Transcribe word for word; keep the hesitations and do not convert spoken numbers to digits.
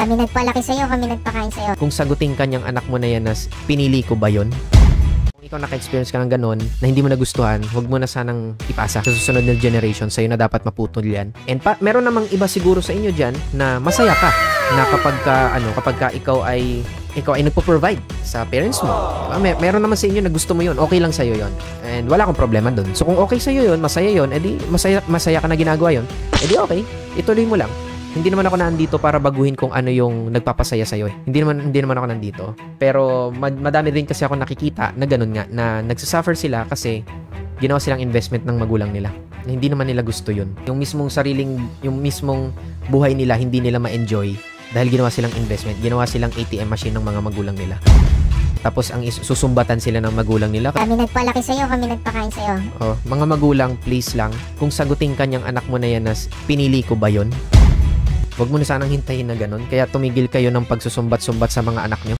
Kami nagpalaki sa'yo, kami nagpakain sa'yo. Kung sagutin ka niyang anak mo na yan na pinili ko ba yon? Kung ikaw naka-experience ka ng ganon na hindi mo nagustuhan, huwag mo na sanang ipasa sa susunod na generation, sa'yo na dapat maputol yan. And pa, meron namang iba siguro sa inyo dyan na masaya ka na kapag ka, ano, kapag ka ikaw ay ikaw ay nagpo-provide sa parents mo. Diba? Mer meron naman sa inyo na gusto mo yun, okay lang sa'yo yun. And wala akong problema dun. So kung okay sa'yo yun, masaya yun, edi masaya, masaya ka na ginagawa yun, edi okay, ituloy mo lang. Hindi naman ako nandito para baguhin kung ano yung nagpapasaya sa'yo eh. Hindi naman, hindi naman ako nandito. Pero mad madami rin kasi ako nakikita na ganun nga, na nagsasuffer sila kasi ginawa silang investment ng magulang nila. Na hindi naman nila gusto yun. Yung mismong sariling, yung mismong buhay nila, hindi nila ma-enjoy dahil ginawa silang investment. Ginawa silang A T M machine ng mga magulang nila. Tapos ang susumbatan sila ng magulang nila. Kami nagpalaki sa'yo, kami nagpakain sa'yo. Oh, mga magulang, please lang, kung sagutin ka niyang anak mo na yan na pinili ko ba yon? Huwag mo na sanang hintayin na ganun. Kaya tumigil kayo ng pagsusumbat-sumbat sa mga anak nyo.